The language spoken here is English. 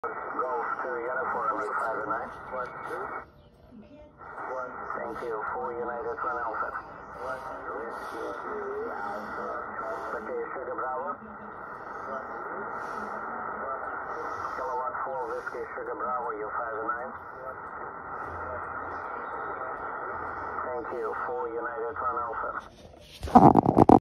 Golf 2 Uniform at 5 and 9. 1, 2. 1. Thank you. 4 United 1 Alpha. 1, 2. Whiskey 2 Alpha. Okay, Sugar Bravo. 1, 2. 1, 2. Kilowatt 4 Whiskey Sugar Bravo, you 5 and 9. 1, 2. Thank you. 4 United 1 Alpha.